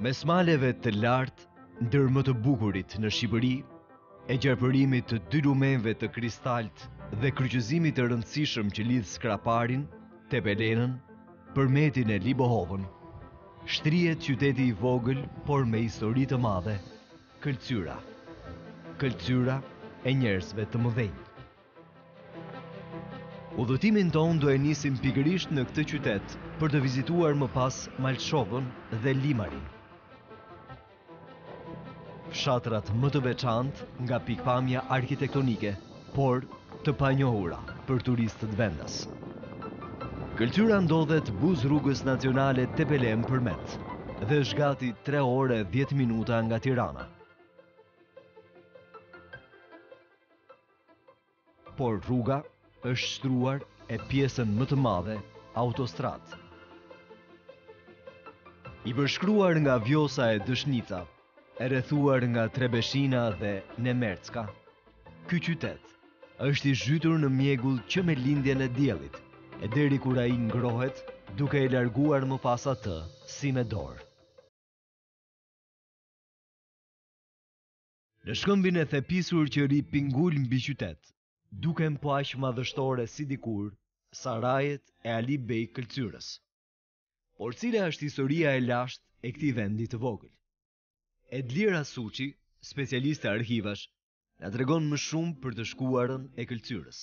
Mes maleve të lartë, ndër më të bukurit në Shqipëri, e gjarpërimit të dy lumenve të kristalt dhe kryqëzimit të rëndësishëm që lidh Skraparin, Tepelenën, përmetin e Libohovën, shtrihet qyteti i vogël, por me histori të madhe, Këlcyra. Këlcyra e njerëzve të mëdhenj. Udhëtimin ton do e nisim pikërisht në këtë qytet për të vizituar më pas Malshovën dhe Limarin. Fshatrat më të veçantë nga pikpamja arkitektonike, por të panjohura për turistët vendas. Këlcyra ndodhet buz rrugës nacionale Tepelen Përmet dhe është gati 3 orë e 10 minuta nga Tirana. Por rruga është shtruar e pjesën më të madhe autostradë. I përshkruar nga Vjosa e Dëshnica, e rrethuar nga Trebeshina dhe Nemercka, ky qytet është i zhytur në mjegull që me lindjen e diellit, e deri kur ai ngrohet, duke e larguar më pas atë si me dorë. Në shkëmbin e thepisur që ri pingull mbi qytet, duken po aq madhështore si dikur sarajet e Ali Bej Këlcyrës. Por cila është historia e lashtë e këtij vendi të vogël? Edlira Suçi, specialiste arkivash, na tregon më shumë për të shkuarën e Këlcyrës.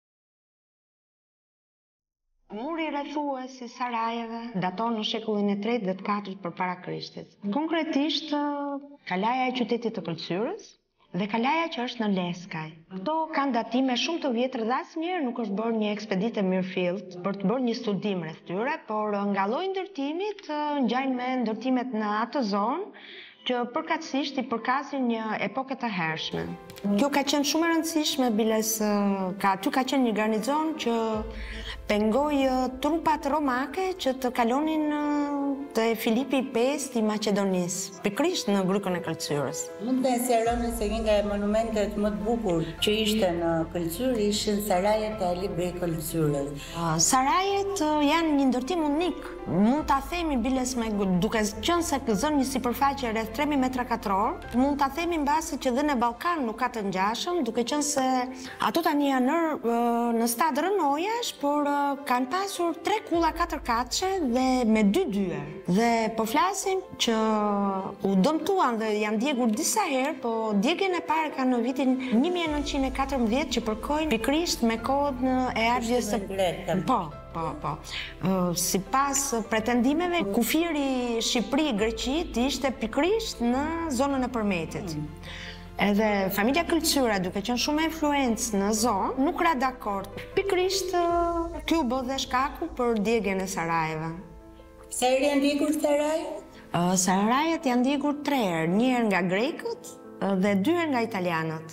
Muri rrethues i sarajeve daton në shekullin e 3 dhe të 4 përpara Krishtit. Konkretisht, kalaja e qytetit të Këlcyrës dhe kalaja që është në Leskaj. Këto kanë datime shumë të vjetra dhe asnjëherë nuk është bërë një ekspeditë mirëfillt për të bërë një studim rreth tyre, por nga lloji i ndërtimit ngjajnë me ndërtimet në atë zonë që përkatësisht i përkasin një epoke të hershme. Kjo ka qenë shumë e rëndësishme, biles aty ka qenë një garnizon që pengoi trupat romake që të kalonin te Filipi V i Maqedonisë, pikërisht në grykën e Këlcyrës. Mund të sqaroni se një nga monumentet më të bukur që ishte në Këlcyrë ishin sarajet e Ali Bej Këlcyrës. Sarajet janë një ndërtim unik. Mund ta themi biles duke qenë se gëzon një sipërfaqe rreth 3000 metra katror, mund ta themi mbasi që dhe në Ballkan nuk ka të ngjashëm, duke qenë se ato tani janë në stad rënojash, por kanë pasur 3 kulla 4 katëshe dhe me 2 dyer. Dhe po flasim që u dëmtuan dhe janë djegur disa herë, po djegjen e parë ka në vitin 1914 që përkojnë pikërisht me kohën e ardhjes së grekëve. Po. Sipas pretendimeve, kufiri Shqipëri-Greqit ishte pikërisht në zonën e Përmetit. Edhe familja Këlcyra, duke qenë shumë influencë në zonë, nuk ra dakord. Pikërisht ky u bë dhe shkaku për djegjen e sarajeve. Sa herë janë djegur sarajet? Sarajet janë djegur 3 herë, 1 herë nga grekët dhe 2 herë nga italianët.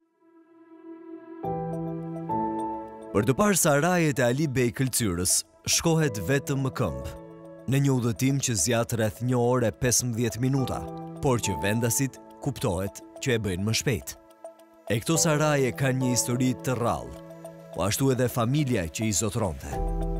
Për të parë sarajet e Ali Bej Këlcyrës, shkohet vetëm më këmbë, në një udhëtim që zgjat rreth 1 orë e 15 minuta, por që vendasit kuptohet që e bëjnë më shpejt. E këto saraje kanë një histori të rrallë, po ashtu edhe familja që i zotronte.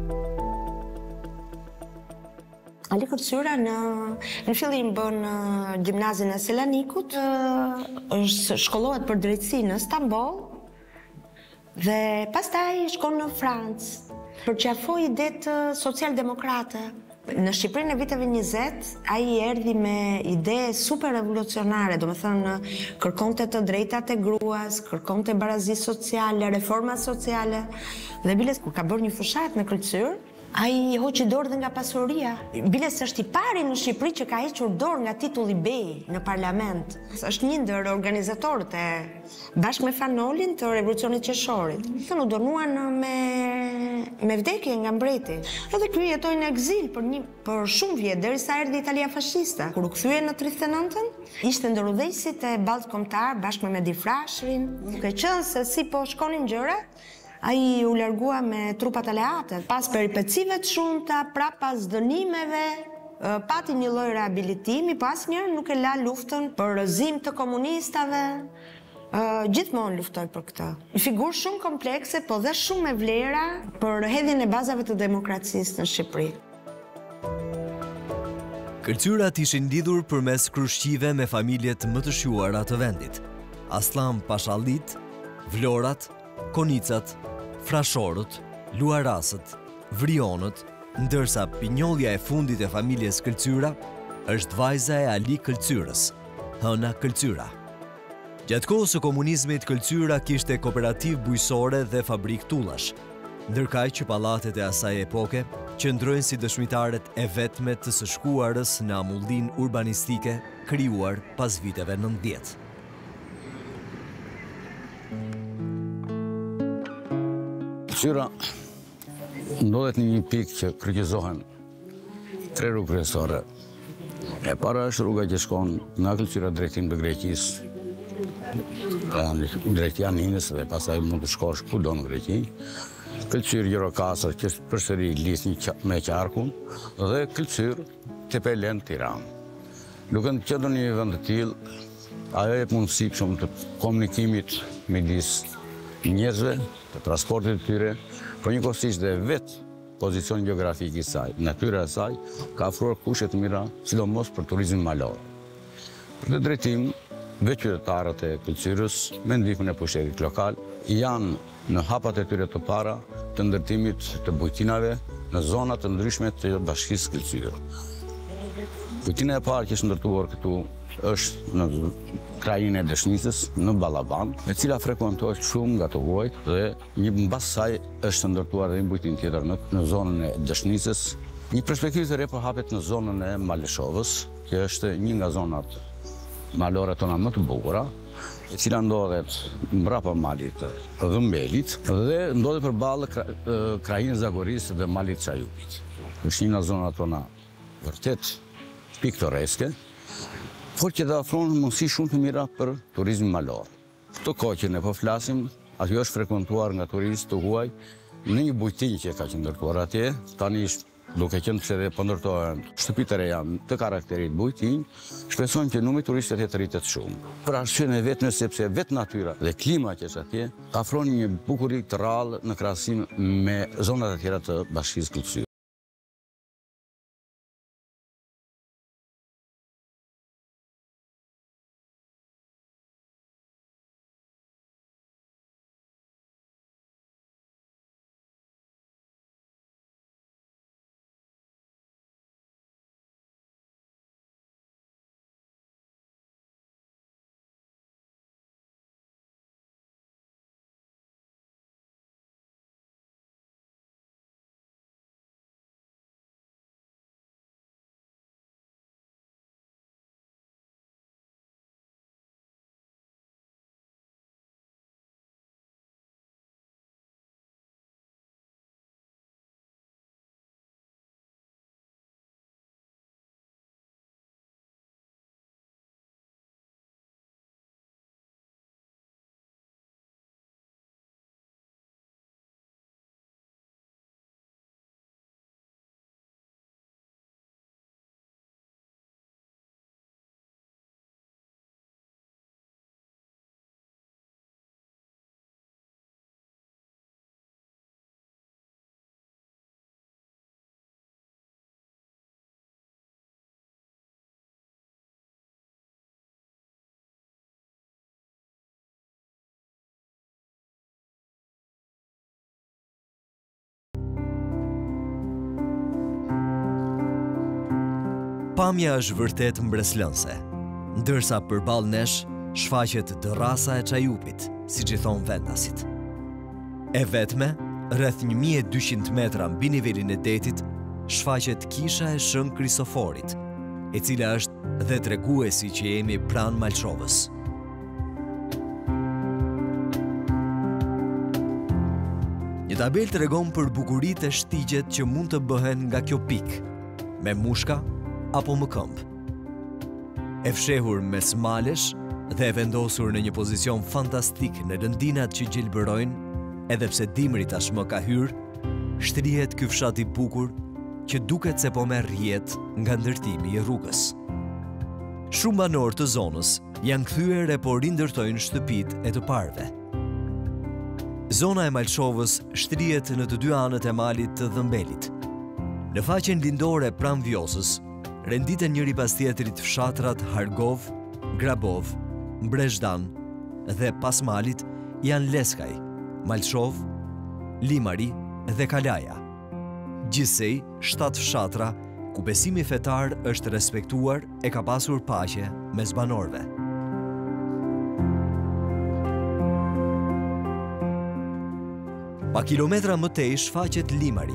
Ali Këlcyra në fillim bën gjimnazin e Selanikut, shkollohet për drejtësi në Stamboll, dhe pastaj shkon në Francë, përqafoi idetë socialdemokrate. Në Shqipërinë e viteve 20, ai erdhi me ide super revolucionare, domethënë kërkonte të drejtat e gruas, kërkonte barazi sociale, reforma sociale, dhe biles kur ka bërë një fushat në Këlcyrë, ai hoqi dorë dhe nga pasuria. Biles është i pari në Shqipëri që ka hequr dorë nga titulli bej në parlament. Është një ndër organizatorët bashkë me Fanolin të revolucionit qershorit. U dënuan me vdekje nga mbreti. Edhe ky jetoi në ekzil për shumë vjet derisa erdhi Italia fashiste. Kur u kthye në 39-ën, ishte ndër udhëheqësit e Ballt Kombëtar bashkë me Medi Frashërin. Duke qenë se si po shkonin gjërat, ai u largua me trupat aleate. Pas peripecive të shumta, pas dënimeve, pati një lloj rehabilitimi, po asnjëherë nuk e la luftën për rrëzim të komunistave. Gjithmonë luftoj për këtë. Një figurë shumë komplekse, po dhe shumë me vlera për hedhjen e bazave të demokracisë në Shqipëri. Këlqyrat ishin lidhur përmes krushqive me familjet më të shjuara të vendit. Aslan Pashallit, Vlorat, Konicat, Frashorët, Luarasët, Vrionët, ndërsa pinjollja e fundit e familjes Këlqyra është vajza e Ali Këlqyrës, Hëna Këlqyra. Gjatë kohës së komunizmit, Këlqyra kishte kooperativ bujësore dhe fabrik tullash, ndërkaq që pallatet e asaj epoke qëndrojnë si dëshmitaret e vetme të së shkuarës në amullin urbanistike krijuar pas viteve 90. Këlqyra ndodhet në një pikë që kryqëzohen 3 rrugë kryesore. E para është rruga që shkon nga Këlqyra drejtim të Greqisë, drejt Janinës dhe pastaj mund të shkosh kudo në Greqi. Këlqyr Gjirokastër që është përsëri lidh me qarkun dhe Këlqyr Tepelen Tiranë. Duke qenë në një vend të tillë, ajo jep mundësi shumë të komunikimit midis njerëzve, të transportit të tyre, por njëkohësisht dhe vetë pozicion gjeografik i saj, natyra e saj, ka ofruar kushte të mira, sidomos për turizmin malor. Për të drejtim, vetë qytetarët e Këlqyrës, me ndihmën e pushtetit lokal, janë në hapat e tyre të para të ndërtimit të bujtinave në zona të ndryshme të bashkisë Këlqyrë. Bujtina e parë që është ndërtuar këtu është në krajinë e Dëshnicës, në Ballaban, e cila frekuentohet shumë nga të huajt dhe një mbas saj është ndërtuar dhe një bujtinë tjetër në zonën e Dëshnicës. Një perspektivë të re po hapet në zonën e Maleshovës, që është një nga zonat malore tona më të bukura, e cila ndodhet mbrapa malit të Dhëmbelit dhe ndodhet përballë krajinës Zagorisë dhe malit Çajupit. Është një nga zonat tona vërtet piktoreske, por që dhe ofron mundësi shumë të mira për turizmin malor. Këto kohë që ne po flasim, aty është frekuentuar nga turistë të huaj në një bujtinë që ka qenë ndërtuar atje, tani duke qenë pse dhe po ndërtohen shtëpi të reja të karakterit bujtinë, shpresojmë që numri turistëve të rritet shumë. Për arsyeën e vetme sepse vetë natyra dhe klima që është atje afron një bukuri të rrallë në krahasim me zonat e tjera të bashkisë Këlqyr. Pamja është vërtet mbreslënse, ndërsa përballë nesh shfaqet dërrasa e Çajupit, siç i thon vendasit. E vetme, rreth 1200 metra mbi nivelin e detit, shfaqet kisha e Shën Kristoforit, e cila është dhe treguesi që jemi pranë Malshovës. Një tabel tregon për bukuritë e shtigjet që mund të bëhen nga kjo pikë, me mushka apo më këmbë. E fshehur mes malesh dhe e vendosur në një pozicion fantastik në lëndinat që gjelbërojnë, edhe pse dimri tashmë ka hyrë, shtrihet ky fshat i bukur që duket se po merr rrjet nga ndërtimi i rrugës. Shumë banorë të zonës janë kthyer e po rindërtojnë shtëpitë e të parëve. Zona e Malshovës shtrihet në të dy anët e malit të Dhëmbelit. Në faqen lindore pranë Vjosës, renditen njëri pas tjetrit fshatrat Hargov, Grabov, Brezhdan dhe pas malit janë Leskaj, Malshov, Limari dhe Kalaja. Gjithsej 7 fshatra ku besimi fetar është respektuar e ka pasur paqe mes banorëve. Pa kilometra më tej shfaqet Limari.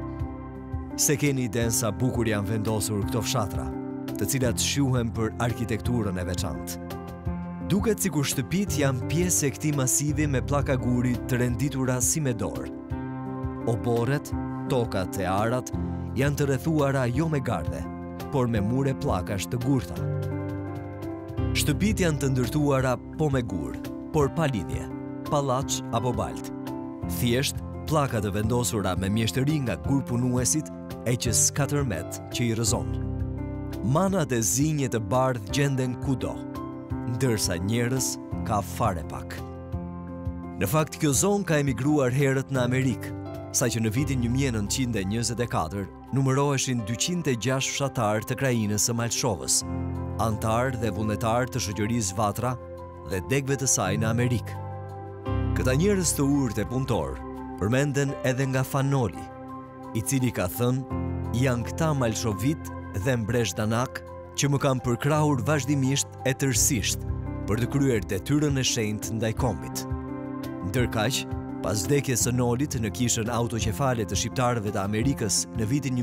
Se keni iden sa bukur janë vendosur këto fshatra, të cilat shuhen për arkitekturën e veçantë. Duket sikur shtëpit janë pjesë e këtij masivi me pllaka guri të renditura si me dorë. Oborret, tokat e arat janë të rrethuara jo me garde, por me mure pllakash të gurta. Shtëpit janë të ndërtuara po me gur, por pa lidhje, pallaç apo balt. Thjesht pllaka të vendosura me mjeshtëri nga gurpunuesit e që s'ka tërmet që i rrëzon. Manat e zinje të bardh gjenden kudo, ndërsa njerëz ka fare pak. Në fakt, kjo zonë ka emigruar herët në Amerikë, saqë në vitin 1924 numëroheshin 206 fshatar të krajinës së Malshovës, antar dhe vullnetar të shoqërisë Vatra dhe degëve të saj në Amerikë. Këta njerëz të urtë e punëtor përmenden edhe nga Fanoli, i cili ka thënë: janë këta Malshovit dhe Brezhdanak që më kanë përkrahur vazhdimisht e tërësisht për të kryer detyrën e shenjtë ndaj kombit. Ndërkaq, pas vdekjes së Nolit në kishën autoqefale të shqiptarëve të Amerikës në vitin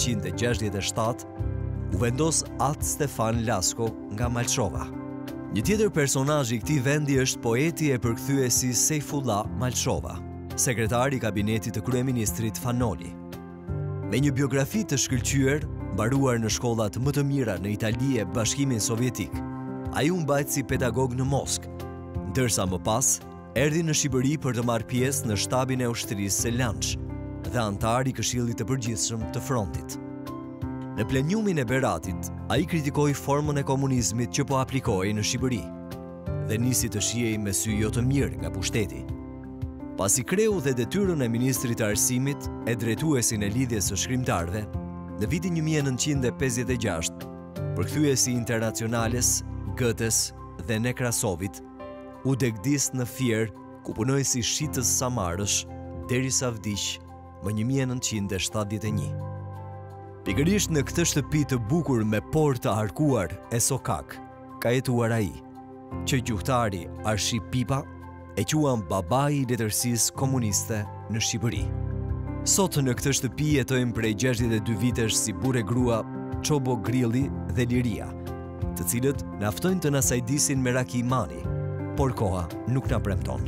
1967, u vendos Atë Stefan Lasko nga Malshova. Një tjetër personazh i këtij vendi është poeti e përkthyesi Sejfullah Malshova, sekretari i kabinetit të kryeministrit Fanoli. Me një biografi të shkëlqyer, mbaruar në shkollat më të mira në Itali e Bashkimin Sovjetik, ai u mbajt si pedagog në Moskë, ndërsa më pas erdhi në Shqipëri për të marrë pjesë në shtabin e ushtrisë së Lanç dhe antar i Këshillit të Përgjithshëm të Frontit. Në plenjumin e Beratit, ai kritikoi formën e komunizmit që po aplikoi në Shqipëri dhe nisi të shihej me sy jo të mirë nga pushteti. Pasi kreu dhe detyrën e ministrit të arsimit e drejtuesin e lidhjes së shkrimtarëve, në vitin 1956, përkthyesi Internacionales, Goethes dhe Nekrasovit, u degdis në Fier, ku punoi si shitës samarësh, derisa vdiq më 1971. Pikërisht në këtë shtëpi të bukur me portë të arkuar e sokak, ka jetuar ai, që gjuhtari Arship Pipa e quan babai i letërsisë komuniste në Shqipëri. Sot në këtë shtëpi jetojnë prej 62 vitesh si burrë grua Çobo Grilli dhe Liria, të cilët na ftojnë të na sajdisin me raki mani, por koha nuk na premton.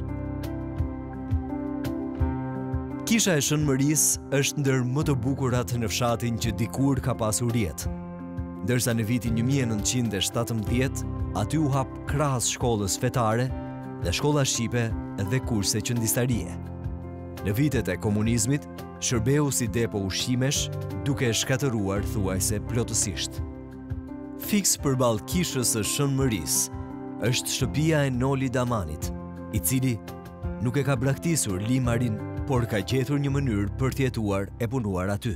Kisha e Shënmërisë është ndër më të bukurat në fshatin që dikur ka pasur jetë. Ndërsa në vitin 1917 aty u hap krahas shkollës fetare dhe shkolla shqipe dhe kurse qëndistarie. Në vitet e komunizmit, shërbeu si depo ushqimesh, duke shkatëruar thuajse plotësisht. Fiks përballë kishës së Shënmërisë është shtëpia e Noli Damanit, i cili nuk e ka braktisur Limarin, por ka gjetur një mënyrë për të jetuar e punuar aty.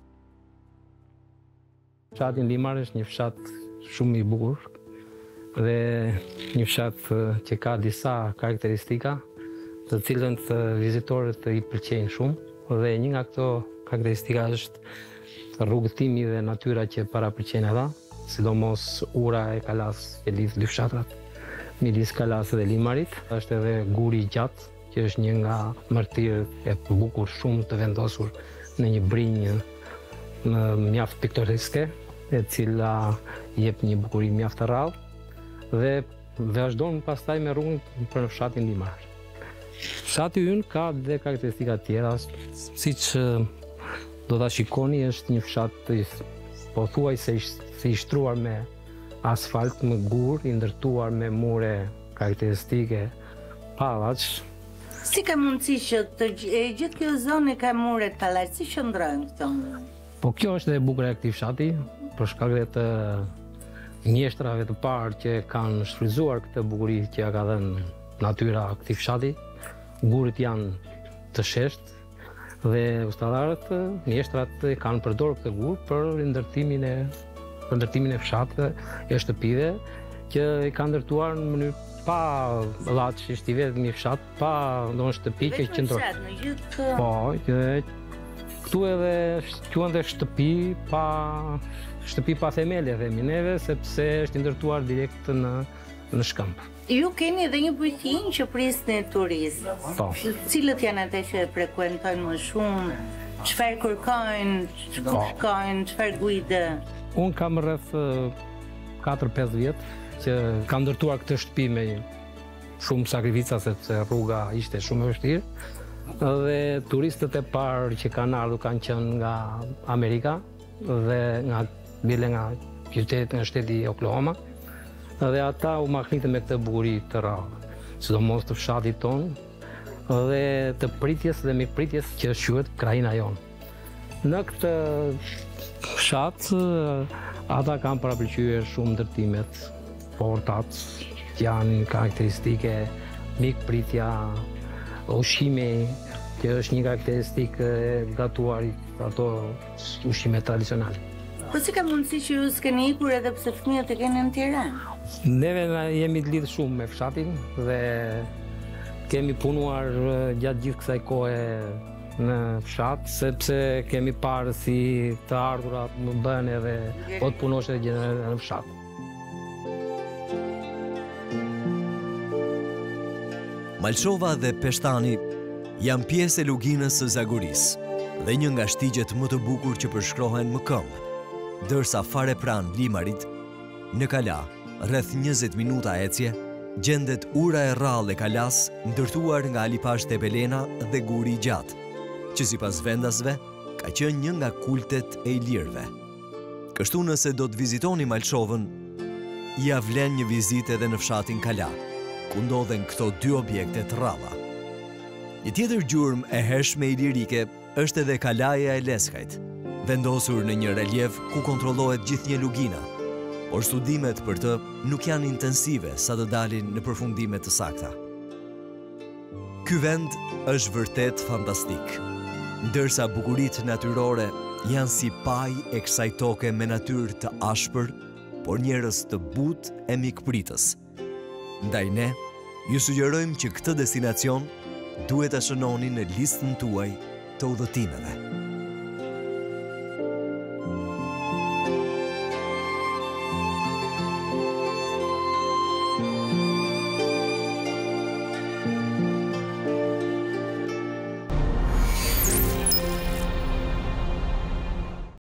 Fshati Limar është një fshat shumë i bukur dhe një fshat që ka disa karakteristika të cilën vizitorët i pëlqejnë shumë dhe një nga këto karakteristika është rrugëtimi dhe natyra që parapërqen ata, sidomos ura e Kalas që lidh dy fshatrat, midis Kalas dhe Limarit. Është edhe guri i gjatë, që është një nga martirët e bukur shumë të vendosur në një brinjë mjaft piktoreske, e cila jep një bukuri mjaft të rrallë dhe vazhdon pastaj me rrugën për në fshatin Limar. Fshati ynë ka dhe karakteristika tjera, siç do ta shikoni, është një fshat pothuajse i shtruar me asfalt, me gur, i ndërtuar me mure karakteristike, pallaç. Si ka mundësi që gjithë kjo zonë ka mure të pallaç, si qëndrojnë këto? Po kjo është dhe bukur e këtij fshati, për shkak të mjeshtrave të parë që kanë shfrytzuar këtë bukuri që ja ka dhënë natyra këtij fshati. Gurët janë të sheshtë dhe ustadharët, mjeshtrat kanë përdorur këtë gur për ndërtimin e për ndërtimin e fshatëve e shtëpive, që e ka ndërtuar në mënyrë pa dhatë që ishte i vetëm i fshat, pa ndonë shtëpi që qëndron. Vetëm fshat në gjithë. Po, këtu edhe quhen dhe shtëpi pa themele themi neve, sepse është i ndërtuar direkt në shkëmb. Ju keni edhe një bujqinj që prisni turistë. Po. Cilët janë ata që frekuentojnë më shumë? Çfarë kërkojnë? Ku shkojnë? Çfarë guide? Unë kam rreth 4-5 vjet që kam ndërtuar këtë shtëpi me shumë sakrifica sepse rruga ishte shumë e vështirë. Dhe turistët e parë që kanë ardhur kanë qenë nga Amerika dhe nga shteti Oklahoma. Dhe ata u mahnitën me këtë bukuri të rrallë, sidomos të fshatit tonë dhe të pritjes dhe mikpritjes që quhet krajina jonë. Në këtë fshat ata kanë parapëlqyer shumë ndërtimet, portat janë karakteristike, mikpritja, ushqimi, që është një karakteristikë e gatuarit, ato ushqime tradicionale. Po si ka mundësi që ju s'keni ikur edhe pse fëmijët e keni në Tiranë? Neve jemi të lidhur shumë me fshatin dhe kemi punuar gjatë gjithë kësaj kohe në fshat, sepse kemi parë si të ardhurat më bën edhe po të punosh edhe në fshat. Malshova dhe Peshtani janë pjesë e luginës së Zagorisë dhe një nga shtigjet më të bukur që përshkrohen më këmbë, dërsa fare pranë limarit, në Kala, rreth 20 minuta ecje, gjendet ura e rrallë e Kalas ndërtuar nga Alipash Tepelena dhe Guri i Gjatë, që sipas vendasve ka qenë një nga kultet e Ilirëve. Kështu nëse do të vizitoni Malshovën, ja vlen një vizitë edhe në fshatin Kala, ku ndodhen këto dy objekte të rralla. Një tjetër gjurmë e hershme ilirike është edhe Kalaja e Leskajt, vendosur në një relief ku kontrollohet gjithnjë lugina, por studimet për të nuk janë intensive sa të dalin në përfundime të sakta. Ky vend është vërtet fantastik, ndërsa bukuritë natyrore janë si paj e kësaj toke me natyrë të ashpër, por njerëz të butë e mikpritës. Ndaj ne, ju sugjerojmë që këtë destinacion duhet ta shënoni në listën tuaj të udhëtimeve.